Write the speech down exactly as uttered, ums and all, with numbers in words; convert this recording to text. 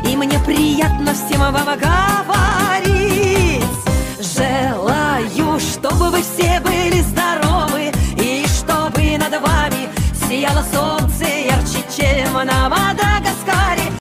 и мне приятно всем вам говорить. Желаю, чтобы вы все были здоровы, и чтобы над вами сияло солнце ярче, чем на морозе.